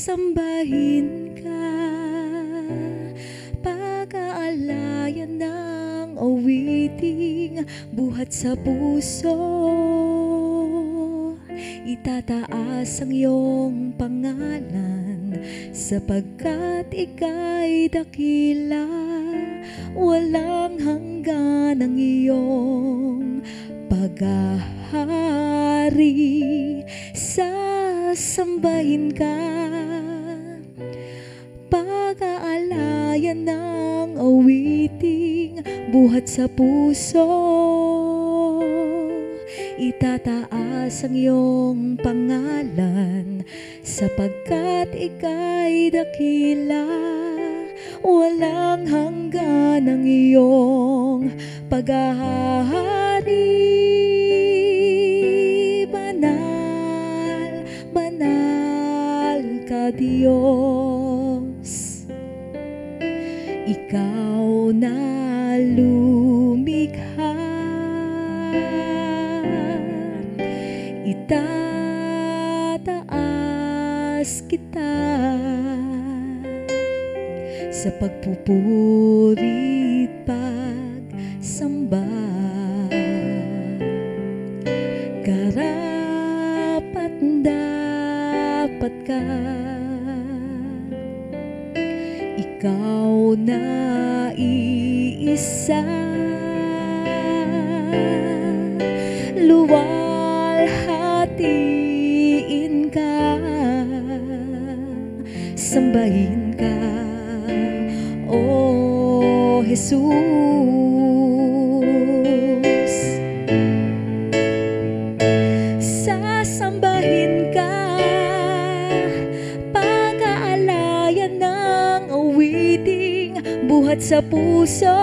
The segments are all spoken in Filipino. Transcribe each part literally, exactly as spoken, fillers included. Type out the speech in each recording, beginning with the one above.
Sasambahin ka, pag-aalayan ng awiting buhat sa puso. Itataas ang iyong pangalan, sapagkat ika'y dakila. Walang hanggan ang iyong paghahari. Sasambahin ka, pag-aalayan ng awiting buhat sa puso. Itataas ang iyong pangalan, sapagkat ika'y dakila. Walang hanggan ang iyong paghahari. Banal, banal ka Diyos. Ikaw na lumikha, itataas kita sa pagpupurit pagsamba. Karapat dapat ka, ikaw na iisa. Luwalhatiin ka, sambahin ka, O Jesus. Sasambahin ka, pag-aalayan ng awiting buhat sa puso.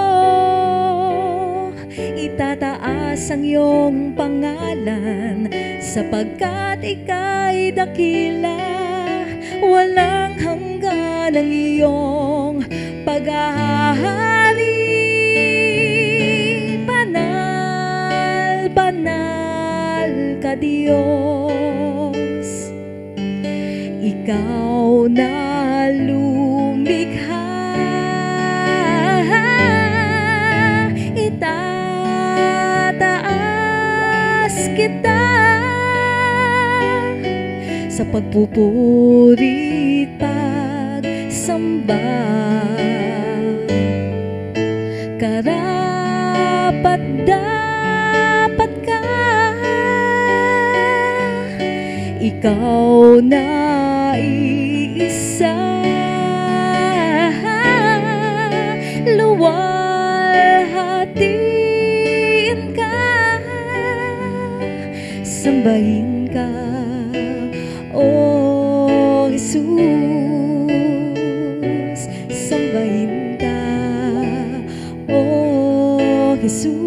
Itataas ang iyong pangalan, sapagkat ika'y dakila. Walang hanggan ang iyong paghahari. Banal, banal ka Diyos. Ikaw na lumikha, itataas kita sa pagpupurit pagsamba. Karapat dapat ka, ikaw na iisa. Luwalhatiin ka, sambahin ka, O Jesus. Sambahin ka, O Jesus.